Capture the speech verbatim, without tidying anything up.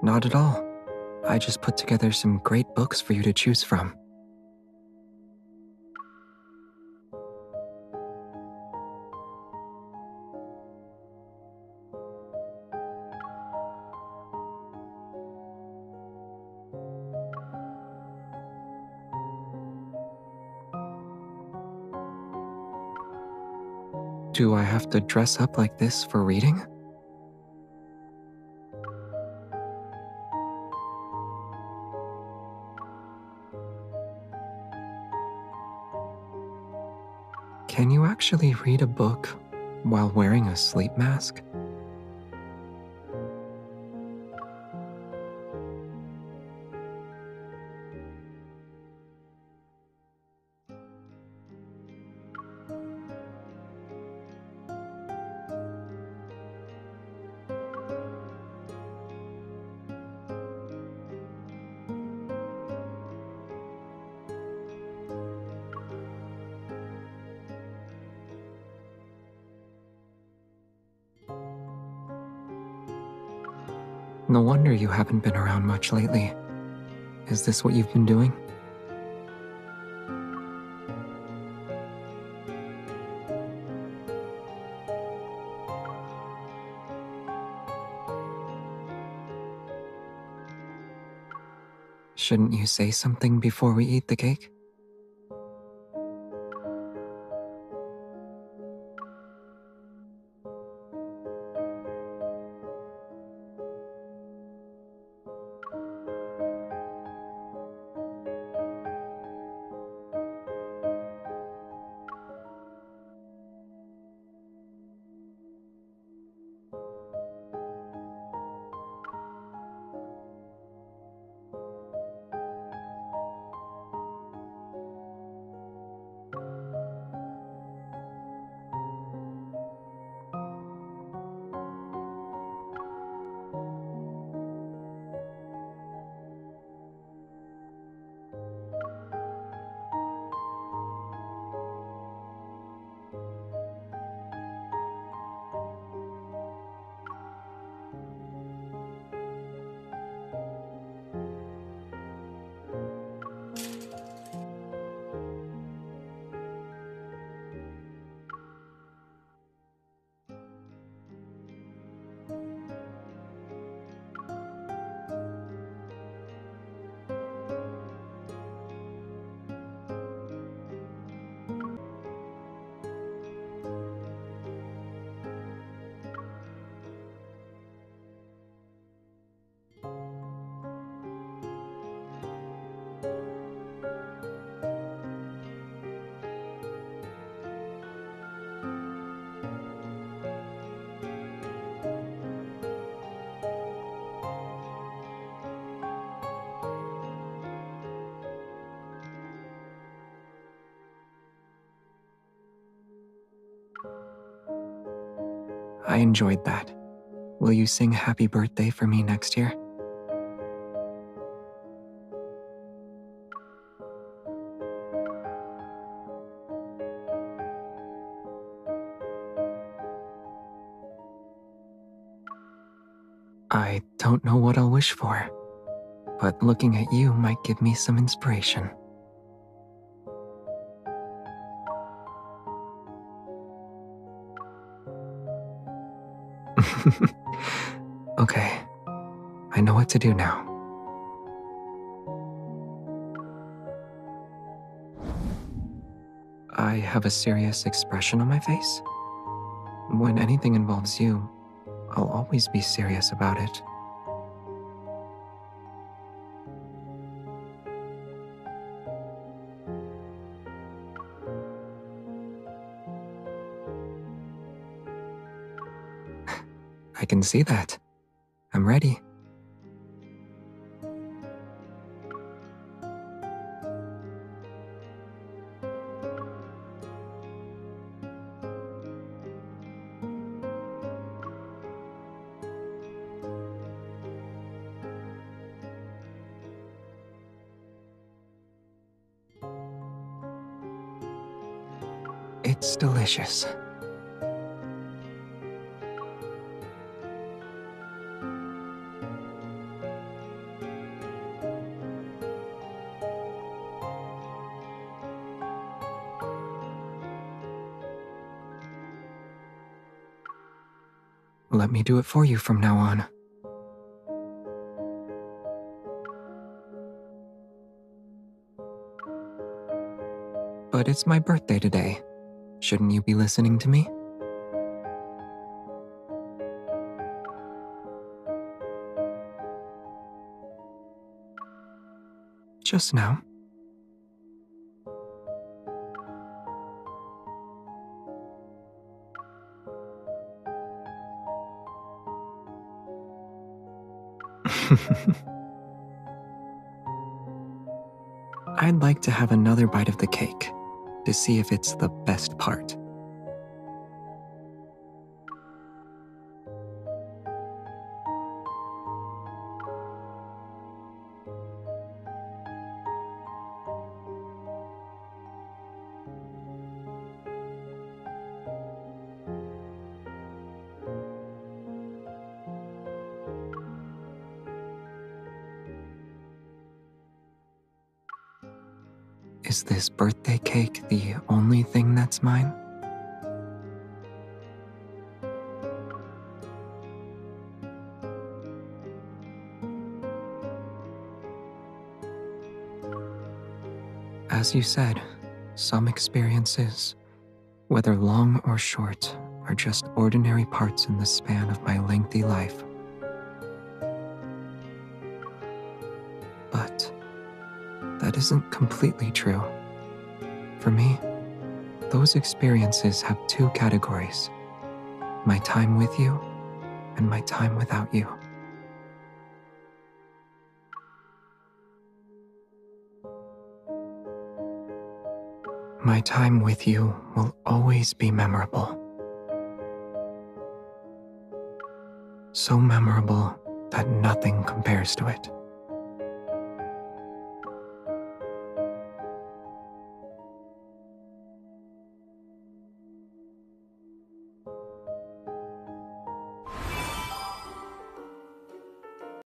Not at all. I just put together some great books for you to choose from. Do I have to dress up like this for reading? Can you actually read a book while wearing a sleep mask? No wonder you haven't been around much lately. Is this what you've been doing? Shouldn't you say something before we eat the cake? I enjoyed that. Will you sing happy birthday for me next year? I don't know what I'll wish for, but looking at you might give me some inspiration. Okay, I know what to do now. I have a serious expression on my face. When anything involves you, I'll always be serious about it. I can see that. I'm ready. It's delicious. Let me do it for you from now on. But it's my birthday today. Shouldn't you be listening to me? Just now. I'd like to have another bite of the cake to see if it's the best part. Is this birthday cake the only thing that's mine? As you said, some experiences, whether long or short, are just ordinary parts in the span of my lengthy life. But that isn't completely true. For me, those experiences have two categories: my time with you and my time without you. My time with you will always be memorable. So memorable that nothing compares to it.